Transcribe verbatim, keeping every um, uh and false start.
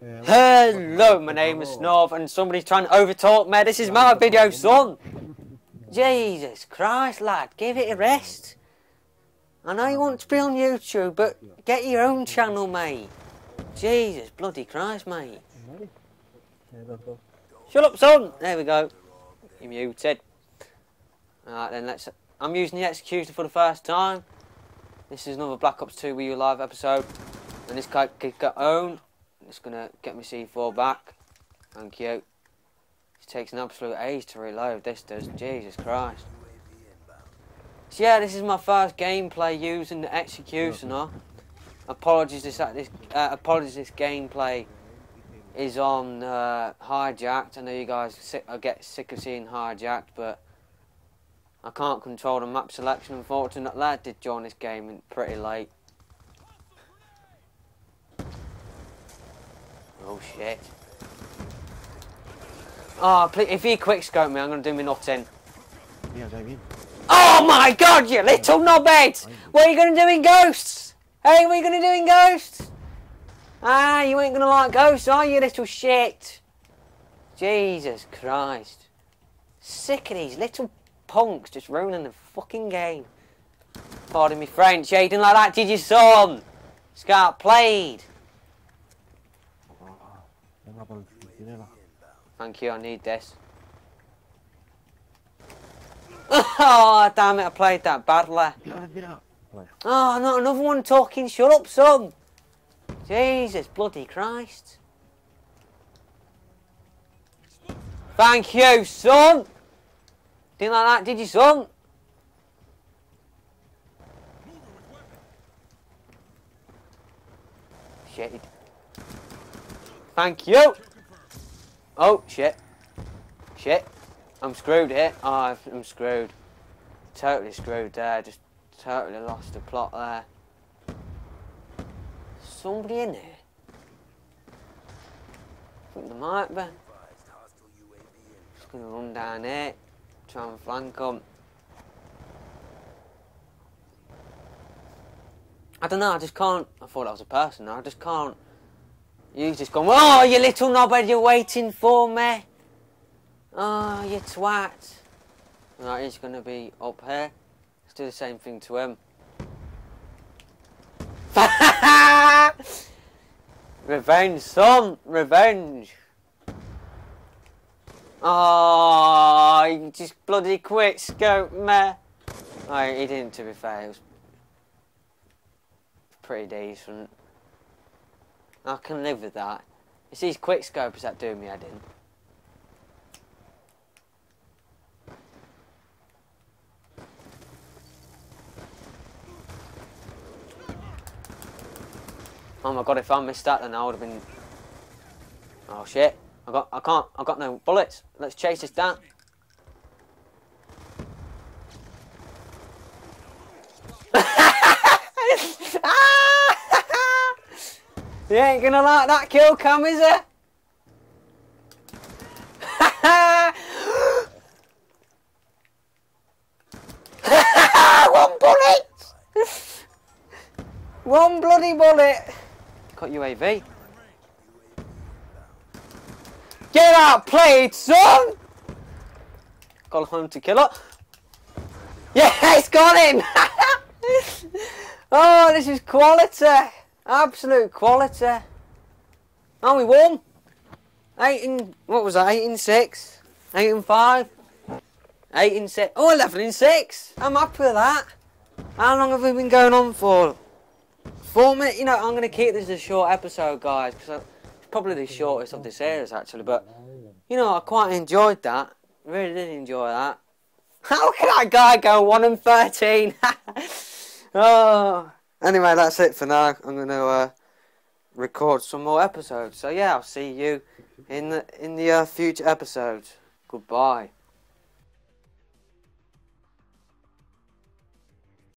Hello, my name is Snorv and somebody's trying to overtalk me. This is my video, son. Jesus Christ, lad, give it a rest. I know you want to be on YouTube, but get your own channel, mate. Jesus bloody Christ, mate. Shut up, son. There we go. You're muted. Alright then, let's... I'm using the Executor for the first time. This is another Black Ops two Wii U Live episode. And this guy could get owned. It's gonna get me C four back. Thank you. It takes an absolute age to reload, this does. Jesus Christ. So yeah, this is my first gameplay using the Executioner. Apologies, this this uh, apologies. This gameplay is on uh, hijacked. I know you guys sick, I get sick of seeing hijacked, but I can't control the map selection. Unfortunately, I did join this game pretty late. Oh shit! Oh, please, if you quickscope me, I'm gonna do me nothing. Yeah, Damien. Oh my God, you little knobhead! What are you gonna do in Ghosts? Hey, what are you gonna do in Ghosts? Ah, you ain't gonna like Ghosts, are you, little shit? Jesus Christ! Sick of these little punks just ruining the fucking game. Pardon me French, yeah, you didn't like that, did you, son? Scar played. Thank you, I need this. Oh, damn it, I played that badly. Oh, not another one talking. Shut up, son. Jesus bloody Christ. Thank you, son. Didn't like that, did you, son? Shit. Thank you. Oh, shit. Shit. I'm screwed here. Oh, I'm screwed. Totally screwed there. Just totally lost the plot there. Somebody in here? I think there might be. Just gonna run down here. Try and flank them. I don't know, I just can't. I thought that was a person. I just can't. You just go, oh, you little knobhead, you're waiting for me. Oh, you twat. Right, he's going to be up here. Let's do the same thing to him. Revenge, son. Revenge. Oh, you just bloody quick scope me. Right, he didn't, to be fair. It was pretty decent. I can live with that. It's these quick scopes that do me head in. Oh my God, if I missed that then I would have been... Oh shit. I got I can't I got no bullets. Let's chase this down. You ain't gonna like that kill cam, is it? One bullet! One bloody bullet! Got U A V. Get out, played, son! Got home to kill her. Yes, got him! Oh, this is quality. Absolute quality. And we won. Eight and what was that? Eight and six. Eight and five. Eight and six. Oh, eleven and six. I'm happy with that. How long have we been going on for? Four minutes. You know, I'm going to keep this a short episode, guys, because it's probably the shortest of the series, actually. But you know, I quite enjoyed that. Really did enjoy that. How can that guy go one and thirteen? Oh. Anyway, that's it for now. I'm going to uh, record some more episodes. So yeah, I'll see you in the in the uh, future episodes. Goodbye.